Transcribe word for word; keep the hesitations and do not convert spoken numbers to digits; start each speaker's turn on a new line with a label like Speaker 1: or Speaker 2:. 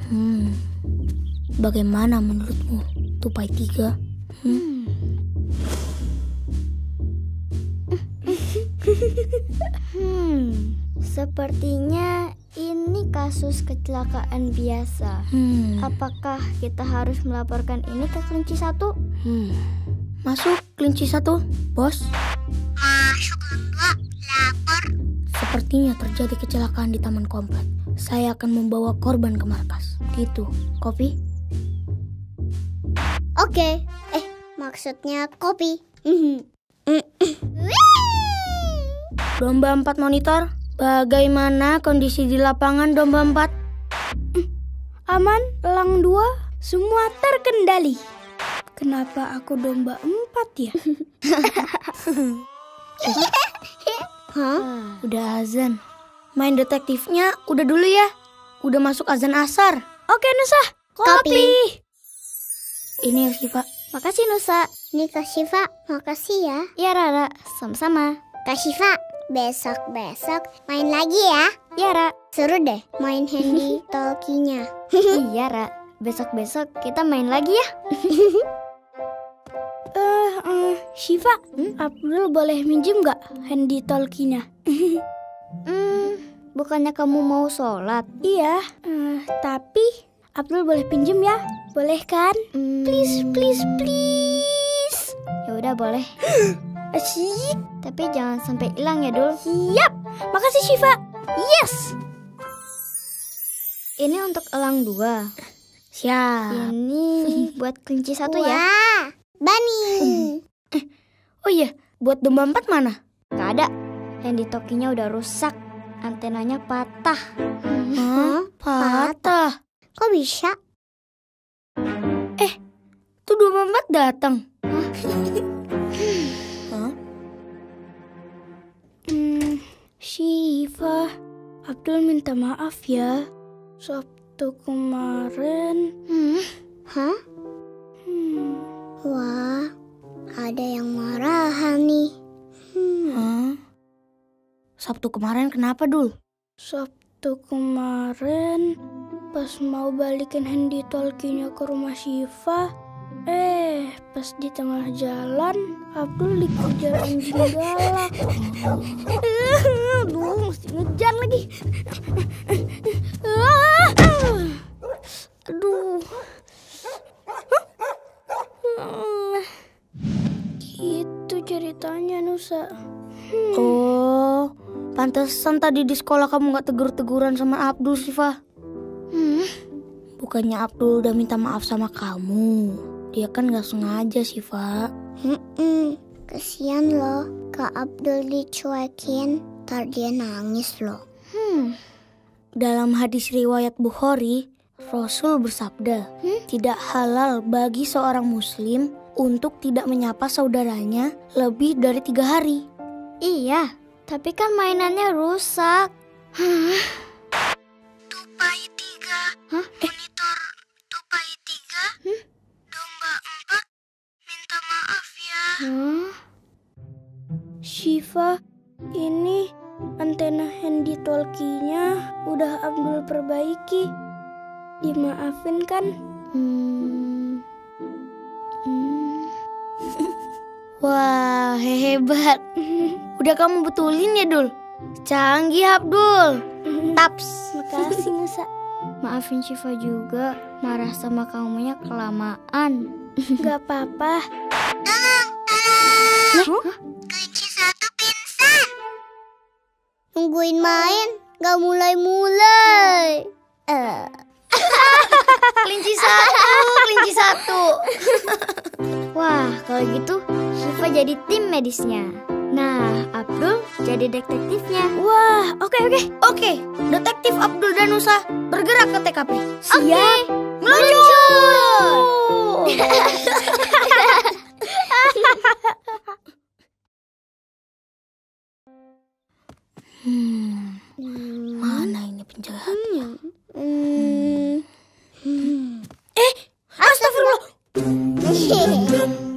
Speaker 1: Hmm, bagaimana menurutmu, tupai tiga? Hmm.
Speaker 2: Hmm, sepertinya ini kasus kecelakaan biasa.
Speaker 1: Hmm.
Speaker 2: Apakah kita harus melaporkan ini ke kelinci satu?
Speaker 1: Hmm. Masuk kelinci satu, bos.
Speaker 3: Masuk enggak, lapor.
Speaker 1: Sepertinya terjadi kecelakaan di taman komplek. Saya akan membawa korban ke markas. Gitu, kopi?
Speaker 3: Oke, eh maksudnya kopi.
Speaker 1: Domba empat monitor, bagaimana kondisi di lapangan Domba empat?
Speaker 4: Aman, elang dua, semua terkendali. Kenapa aku Domba empat ya?
Speaker 1: Hah? Udah azan. Main detektifnya udah dulu ya. Udah masuk azan asar.
Speaker 4: Oke Nusa, kopi.
Speaker 1: Ini ya Siva.
Speaker 2: Makasih Nusa.
Speaker 3: Nih Kak Syifa, makasih ya.
Speaker 2: Ya Rara, sama-sama.
Speaker 3: Kak Syifa, besok-besok main lagi ya.
Speaker 2: Ya Ra.
Speaker 3: Seru deh main handy talkie-nya.
Speaker 2: Iya Ra, besok-besok kita main lagi ya.
Speaker 4: Eh, uh, Syifa, hmm? Abdul boleh minjem gak handy talkie-nya?
Speaker 2: Hmm, bukannya kamu mau sholat?
Speaker 4: Iya, uh, tapi Abdul boleh pinjem ya? Boleh kan?
Speaker 2: Hmm.
Speaker 4: Please, please, please.
Speaker 2: Ya udah boleh.
Speaker 4: Asyik.
Speaker 2: Tapi jangan sampai hilang ya Dul.
Speaker 4: Siap. Makasih Syifa. Yes.
Speaker 2: Ini untuk elang dua.
Speaker 1: Siap.
Speaker 2: Ini buat kelinci satu ya.
Speaker 3: Wah, Bani.
Speaker 1: Oh iya, buat Domba empat mana?
Speaker 2: Gak ada. Handy talkie-nya udah rusak. Antenanya patah.
Speaker 1: Hah? Patah.
Speaker 3: Kok bisa?
Speaker 1: Eh, tuh Domba empat datang. Hah?
Speaker 4: Hmm, Syifa, Abdul minta maaf ya. Sabtu kemarin.
Speaker 3: Hmm? Hah?
Speaker 4: Hmm.
Speaker 3: Wah, ada yang marahan nih.
Speaker 4: Hmm.
Speaker 1: Hah? Sabtu kemarin kenapa, Dul?
Speaker 4: Sabtu kemarin pas mau balikin handy talkie-nya ke rumah Syifa, eh pas di tengah jalan Abdul dikejar anjing galak. Aduh, mesti ngejar lagi. Aduh. Gitu ceritanya Nusa. Hmm.
Speaker 1: Oh, pantesan tadi di sekolah kamu gak tegur-teguran sama Abdul, Syifa.
Speaker 3: Hmm?
Speaker 1: Bukannya Abdul udah minta maaf sama kamu. Dia kan gak sengaja, Syifa.
Speaker 3: Hmm, kesian loh, Kak Abdul dicuekin, ntar dia nangis loh.
Speaker 1: Hmm. Dalam hadis riwayat Bukhari, Rasul bersabda, hmm? tidak halal bagi seorang muslim untuk tidak menyapa saudaranya lebih dari tiga hari.
Speaker 2: Iya, tapi kan mainannya rusak.
Speaker 3: Hah? Tupai tiga.
Speaker 2: Hah?
Speaker 3: Monitor tupai tiga.
Speaker 2: Hmm?
Speaker 3: Domba empat. Minta maaf ya.
Speaker 2: Hah?
Speaker 4: Syifa, ini antena handy talkie-nya udah Abdul perbaiki. Dimaafin kan?
Speaker 2: Hmm. Hmm.
Speaker 1: Wah, hebat. Udah kamu betulin ya, Dul? Canggih, Abdul. Taps.
Speaker 4: Makasih Nusa.
Speaker 2: Maafin Syifa juga, marah sama kamunya kelamaan.
Speaker 4: Gak apa-apa.
Speaker 3: Tolong, tolong. Kelinci satu pingsan. Nungguin main, gak mulai-mulai. Eh.
Speaker 1: Kelinci satu, kelinci satu.
Speaker 2: Wah, kalau gitu Syifa jadi tim medisnya. Nah, Abdul jadi detektifnya.
Speaker 4: Wah, oke oke.
Speaker 1: Oke, detektif Abdul dan Nusa bergerak ke T K P.
Speaker 4: Siap.
Speaker 1: Meluncur. Hmm, mana ini penjahatnya?
Speaker 3: Hmm. Hmm.
Speaker 1: Eh, astagfirullah.
Speaker 3: Hmm.